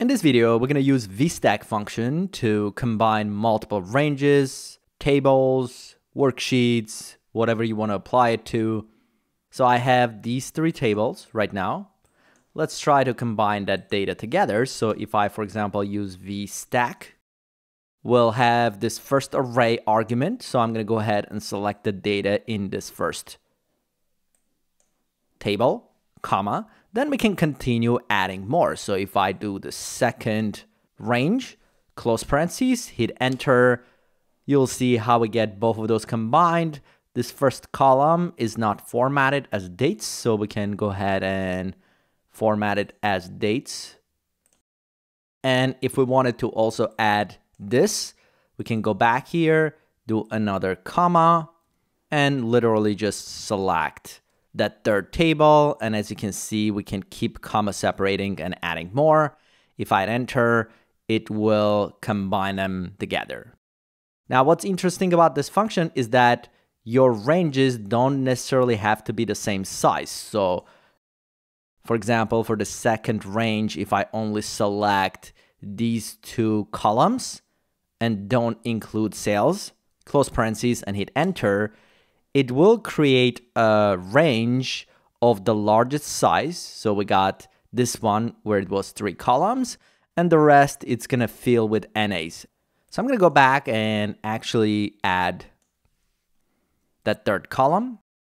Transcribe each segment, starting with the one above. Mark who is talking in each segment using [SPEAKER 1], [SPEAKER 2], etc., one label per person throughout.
[SPEAKER 1] In this video, we're going to use VSTACK function to combine multiple ranges, tables, worksheets, whatever you want to apply it to. So I have these three tables right now. Let's try to combine that data together. So if I, for example, use VSTACK, we'll have this first array argument. So I'm going to go ahead and select the data in this first table, comma. Then we can continue adding more. So if I do the second range, close parentheses, hit enter, you'll see how we get both of those combined. This first column is not formatted as dates, so we can go ahead and format it as dates. And if we wanted to also add this, we can go back here, do another comma, and literally just select that third table. And as you can see, we can keep comma separating and adding more. If I enter, it will combine them together. Now, what's interesting about this function is that your ranges don't necessarily have to be the same size. So for example, for the second range, if I only select these two columns and don't include sales, close parentheses and hit enter, it will create a range of the largest size. So we got this one where it was 3 columns, and the rest it's gonna fill with NAs. So I'm gonna go back and actually add that third column.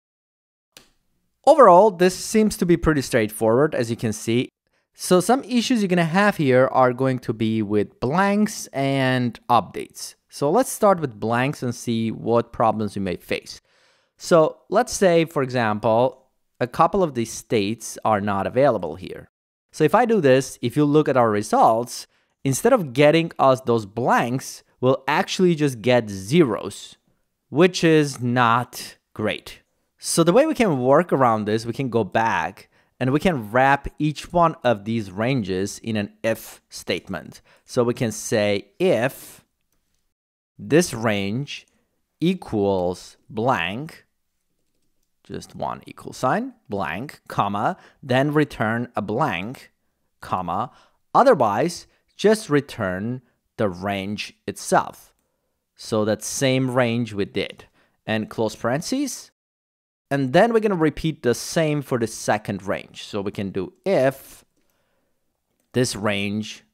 [SPEAKER 1] Overall, this seems to be pretty straightforward, as you can see. So some issues you're gonna have here are going to be with blanks and updates. So let's start with blanks and see what problems you may face. So let's say, for example, a couple of these states are not available here. So if I do this, if you look at our results, instead of getting us those blanks, we'll actually just get zeros, which is not great. So the way we can work around this, we can go back and we can wrap each one of these ranges in an if statement. So we can say if this range equals blank, just one equal sign, blank, comma, then return a blank, comma, otherwise just return the range itself. So that same range we did, and close parentheses. And then we're going to repeat the same for the second range. So we can do if this range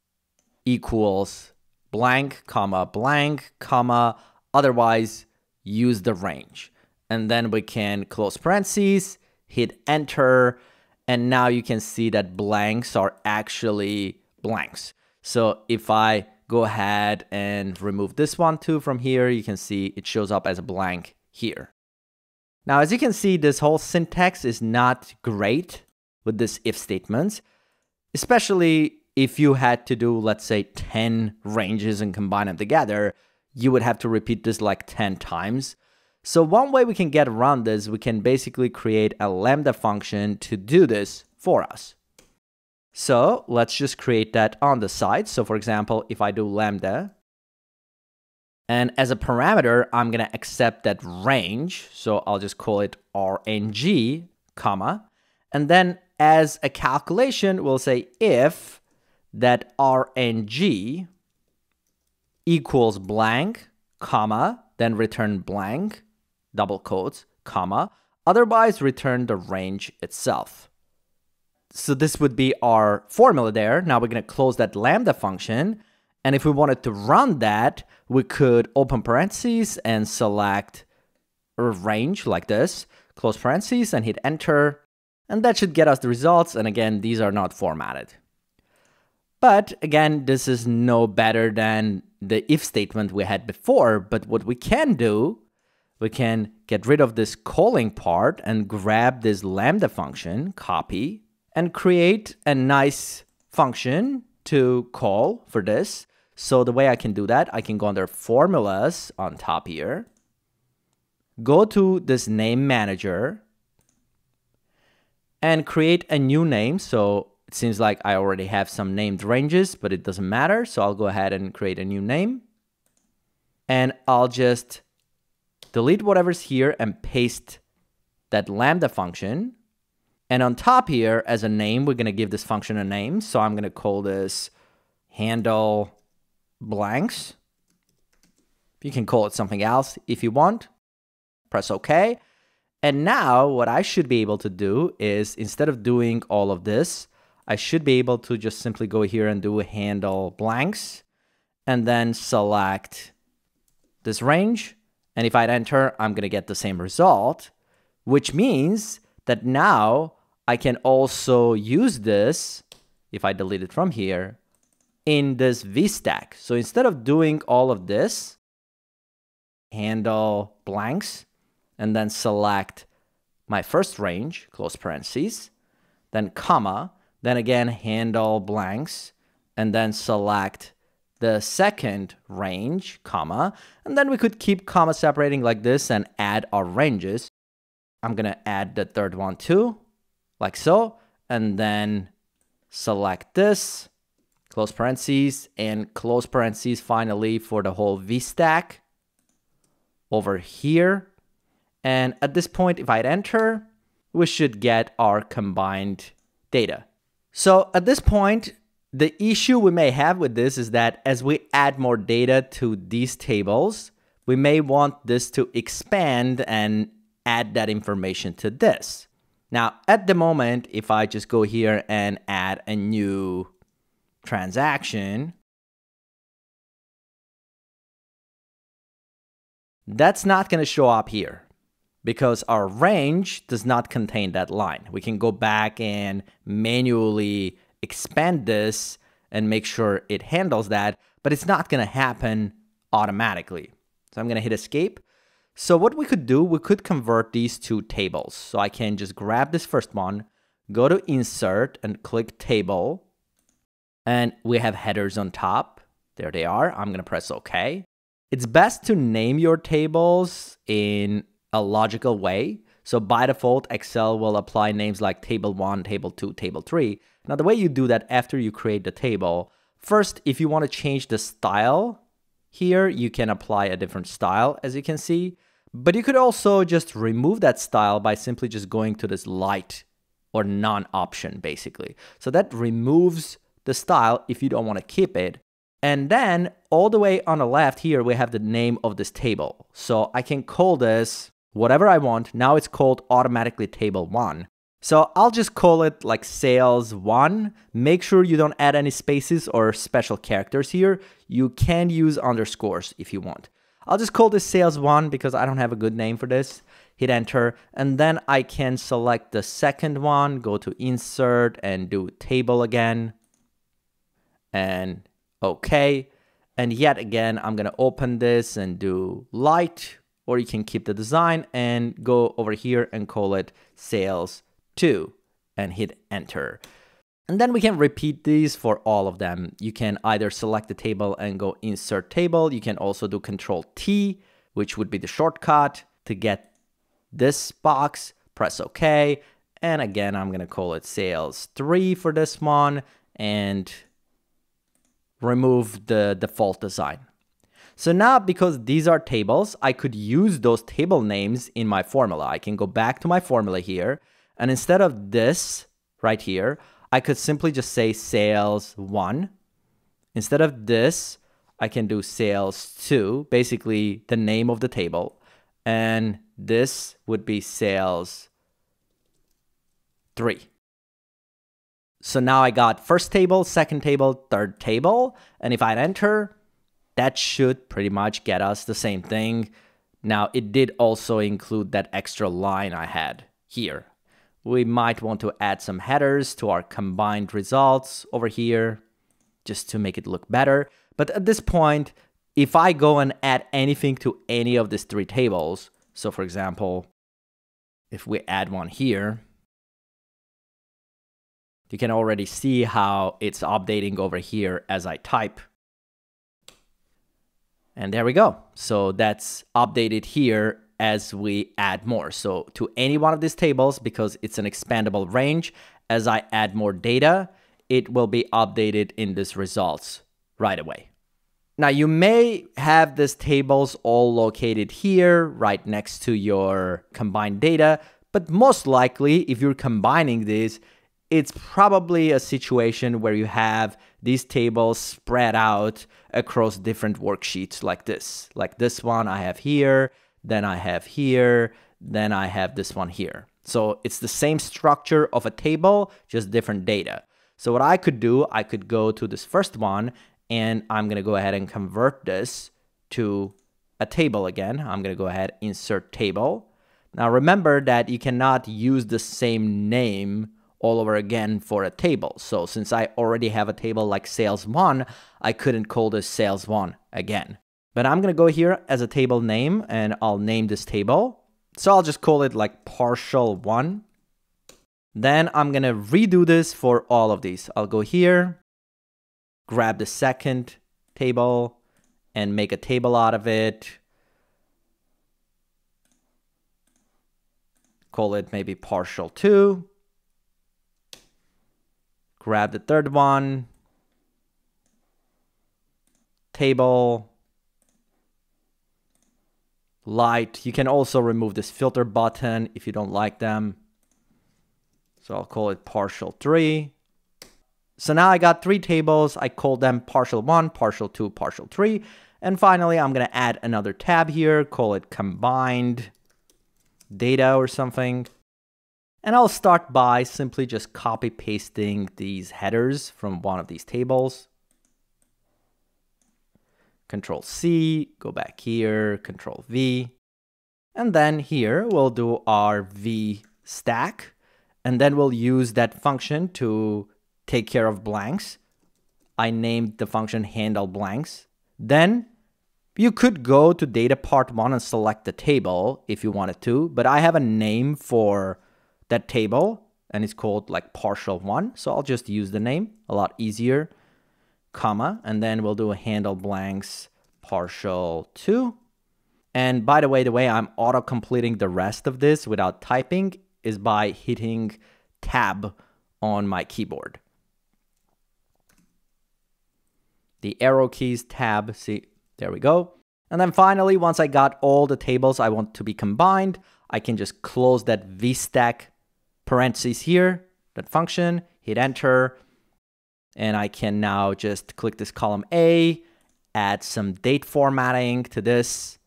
[SPEAKER 1] equals blank, comma, otherwise use the range. And then we can close parentheses, hit enter, and now you can see that blanks are actually blanks. So if I go ahead and remove this one too from here, you can see it shows up as a blank here. Now, as you can see, this whole syntax is not great with this if statements, especially if you had to do, let's say, 10 ranges and combine them together, you would have to repeat this like 10 times. So one way we can get around this, we can basically create a lambda function to do this for us. So let's just create that on the side. So for example, if I do lambda, and as a parameter, I'm going to accept that range. So I'll just call it RNG, comma. And then as a calculation, we'll say if that RNG equals blank, comma, then return blank, double quotes, comma, otherwise return the range itself. So this would be our formula there. Now we're going to close that lambda function. And if we wanted to run that, we could open parentheses and select a range like this, close parentheses and hit enter. And that should get us the results. And again, these are not formatted. But again, this is no better than the if statement we had before. But what we can do, we can get rid of this calling part and grab this lambda function, copy, and create a nice function to call for this. So the way I can do that, I can go under formulas on top here, go to this name manager, and create a new name. So it seems like I already have some named ranges, but it doesn't matter. So I'll go ahead and create a new name. And I'll just delete whatever's here and paste that lambda function. And on top here, as a name, we're going to give this function a name. So I'm going to call this handle blanks. You can call it something else if you want. Press OK. And now what I should be able to do is, instead of doing all of this, I should be able to just simply go here and do handle blanks and then select this range. And if I enter, I'm going to get the same result, which means that now I can also use this, if I delete it from here, in this VStack. So instead of doing all of this, handle blanks, and then select my first range, close parentheses, then comma, then again handle blanks, and then select the second range, comma, and then we could keep comma separating like this and add our ranges. I'm going to add the third one too, like so, and then select this, close parentheses, and close parentheses finally for the whole VStack over here. And at this point, if I enter, we should get our combined data. So at this point, the issue we may have with this is that as we add more data to these tables, we may want this to expand and add that information to this. Now, at the moment, if I just go here and add a new transaction, that's not going to show up here because our range does not contain that line. We can go back and manually expand this and make sure it handles that, but it's not going to happen automatically. So I'm going to hit escape. So what we could do, we could convert these two tables. So I can just grab this first one, go to insert and click table, and we have headers on top. There they are. I'm going to press OK. It's best to name your tables in a logical way. So by default, Excel will apply names like table 1, table 2, table 3. Now, the way you do that after you create the table, first, if you want to change the style here, you can apply a different style, as you can see. But you could also just remove that style by simply just going to this light or none option, basically. So that removes the style if you don't want to keep it. And then all the way on the left here, we have the name of this table. So I can call this whatever I want. Now it's called automatically table 1. So I'll just call it like sales 1. Make sure you don't add any spaces or special characters here. You can use underscores if you want. I'll just call this sales 1 because I don't have a good name for this. Hit enter, and then I can select the second one, go to insert and do table again, and OK. And yet again, I'm going to open this and do light, or you can keep the design and go over here and call it sales 2 and hit enter. And then we can repeat these for all of them. You can either select the table and go insert table. You can also do Control T, which would be the shortcut to get this box. Press OK. And again, I'm going to call it sales 3 for this one and remove the default design. So now, because these are tables, I could use those table names in my formula. I can go back to my formula here, and instead of this right here, I could simply just say sales 1. Instead of this, I can do sales 2, basically the name of the table, and this would be sales 3. So now I got first table, second table, third table, and if I enter, that should pretty much get us the same thing. Now, it did also include that extra line I had here. We might want to add some headers to our combined results over here just to make it look better. But at this point, if I go and add anything to any of these 3 tables, so for example, if we add one here, you can already see how it's updating over here as I type. And there we go. So that's updated here as we add more. So to any one of these tables, because it's an expandable range, as I add more data, it will be updated in this results right away. Now you may have these tables all located here right next to your combined data, But most likely, if you're combining these, it's probably a situation where you have these tables spread out across different worksheets like this. Like this one I have here, then I have here, then I have this one here. So it's the same structure of a table, just different data. So what I could do, I could go to this first one, and I'm going to go ahead and convert this to a table again. I'm going to go ahead, insert table. Now remember that you cannot use the same name all over again for a table. So since I already have a table like sales1, I couldn't call this sales1 again. But I'm going to go here as a table name, and I'll name this table. So I'll just call it like partial1. Then I'm going to redo this for all of these. I'll go here, grab the second table, and make a table out of it. Call it maybe partial2. Grab the third one, table, light. You can also remove this filter button if you don't like them. So I'll call it partial3. So now I got 3 tables. I called them partial1, partial2, partial3. And finally, I'm going to add another tab here, call it combined data or something. And I'll start by simply just copy pasting these headers from one of these tables. Control C, go back here, Control V. And then here we'll do our VStack. And then we'll use that function to take care of blanks. I named the function handle blanks. Then you could go to data part 1 and select the table if you wanted to, but I have a name for that table and it's called like partial1. So I'll just use the name, a lot easier, comma, and then we'll do a handle blanks partial2. And by the way I'm auto completing the rest of this without typing is by hitting tab on my keyboard. The arrow keys, tab, see, there we go. And then finally, once I got all the tables I want to be combined, I can just close that VStack parentheses here, that function, hit enter, and I can now just click this column A, add some date formatting to this,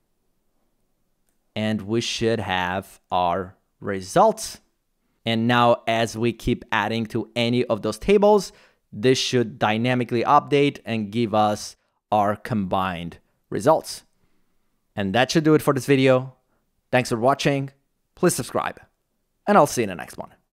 [SPEAKER 1] and we should have our results. And now as we keep adding to any of those tables, this should dynamically update and give us our combined results. And that should do it for this video. Thanks for watching. Please subscribe, and I'll see you in the next one.